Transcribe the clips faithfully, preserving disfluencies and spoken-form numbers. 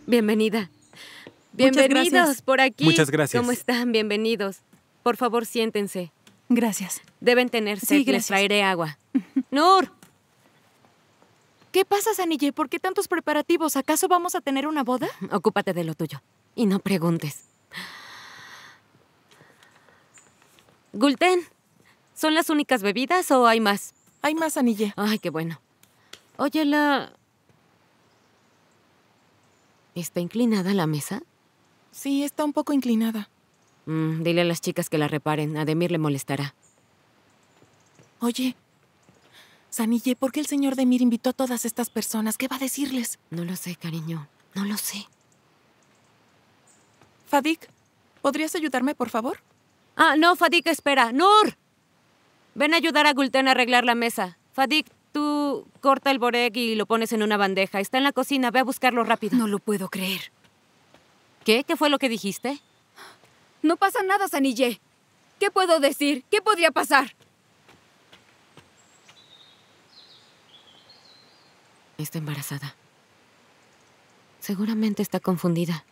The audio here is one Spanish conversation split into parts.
Bienvenida. Bienvenidos por aquí. Muchas gracias. ¿Cómo están? Bienvenidos. Por favor, siéntense. Gracias. Deben tener sed. Sí, gracias. Les traeré agua. ¡Nur! ¿Qué pasa, Sanille? ¿Por qué tantos preparativos? ¿Acaso vamos a tener una boda? Ocúpate de lo tuyo. Y no preguntes. Gulten, ¿son las únicas bebidas o hay más? Hay más, Sanille. Ay, qué bueno. Oye, la... ¿Está inclinada la mesa? Sí, está un poco inclinada. Mm, dile a las chicas que la reparen. A Demir le molestará. Oye, Sanille, ¿por qué el señor Demir invitó a todas estas personas? ¿Qué va a decirles? No lo sé, cariño. No lo sé. Fadik, ¿podrías ayudarme, por favor? Ah, no, Fadik, espera. ¡Nur! Ven a ayudar a Gulten a arreglar la mesa. Fadik, tú corta el boreg y lo pones en una bandeja. Está en la cocina. Ve a buscarlo rápido. No lo puedo creer. ¿Qué? ¿Qué fue lo que dijiste? No pasa nada, Sanille. ¿Qué puedo decir? ¿Qué podría pasar? Está embarazada. Seguramente está confundida.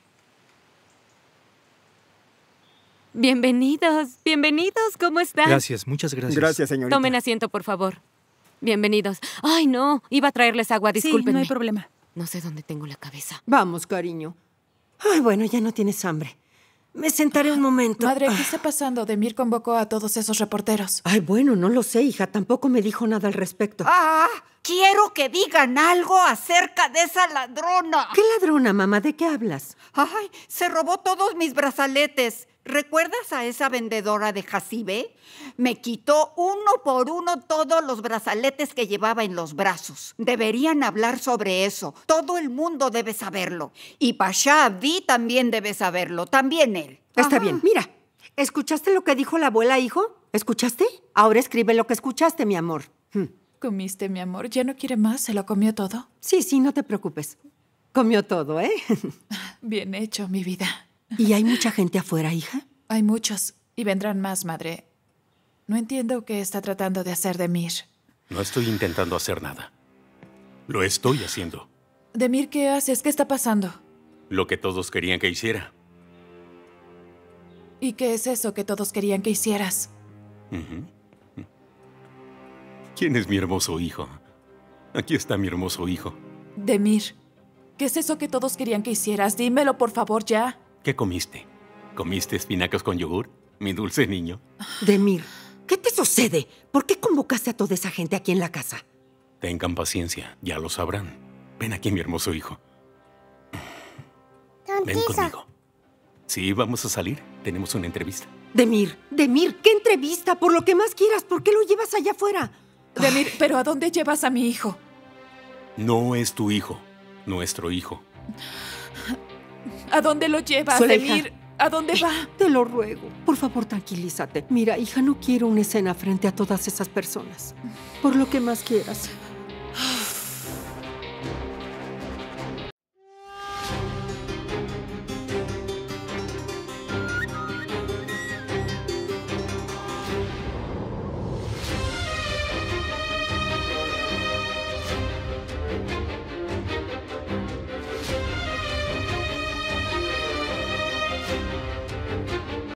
Bienvenidos, bienvenidos. ¿Cómo están? Gracias, muchas gracias. Gracias, señorita. Tomen asiento, por favor. Bienvenidos. Ay, no. Iba a traerles agua. Discúlpenme. Sí, no hay problema. No sé dónde tengo la cabeza. Vamos, cariño. Ay, bueno, ya no tienes hambre. Me sentaré un momento. Madre, ¿qué Ah. está pasando? Demir convocó a todos esos reporteros. Ay, bueno, no lo sé, hija. Tampoco me dijo nada al respecto. ¡Ah! Quiero que digan algo acerca de esa ladrona. ¿Qué ladrona, mamá? ¿De qué hablas? ¡Ay! Se robó todos mis brazaletes. ¿Recuerdas a esa vendedora de Jacibe? Me quitó uno por uno todos los brazaletes que llevaba en los brazos. Deberían hablar sobre eso. Todo el mundo debe saberlo. Y Pasha Abdi también debe saberlo. También él. Está Ajá. bien, mira. ¿Escuchaste lo que dijo la abuela, hijo? ¿Escuchaste? Ahora escribe lo que escuchaste, mi amor. Hm. ¿Comiste, mi amor? ¿Ya no quiere más? ¿Se lo comió todo? Sí, sí, no te preocupes. Comió todo, ¿eh? Bien hecho, mi vida. ¿Y hay mucha gente afuera, hija? Hay muchos. Y vendrán más, madre. No entiendo qué está tratando de hacer Demir. No estoy intentando hacer nada. Lo estoy haciendo. Demir, ¿qué haces? ¿Qué está pasando? Lo que todos querían que hiciera. ¿Y qué es eso que todos querían que hicieras? Ujú. ¿Quién es mi hermoso hijo? Aquí está mi hermoso hijo. Demir, ¿qué es eso que todos querían que hicieras? Dímelo, por favor, ya. ¿Qué comiste? ¿Comiste espinacas con yogur, mi dulce niño? Demir, ¿qué te sucede? ¿Por qué convocaste a toda esa gente aquí en la casa? Tengan paciencia, ya lo sabrán. Ven aquí, mi hermoso hijo. Ven conmigo. Sí, vamos a salir. Tenemos una entrevista. Demir, Demir, ¿qué entrevista? Por lo que más quieras, ¿por qué lo llevas allá afuera? Demir, ¿pero a dónde llevas a mi hijo? No es tu hijo, nuestro hijo. ¿A dónde lo llevas, Zuleika. Demir? ¿A dónde va? Te lo ruego. Por favor, tranquilízate. Mira, hija, no quiero una escena frente a todas esas personas. Por lo que más quieras.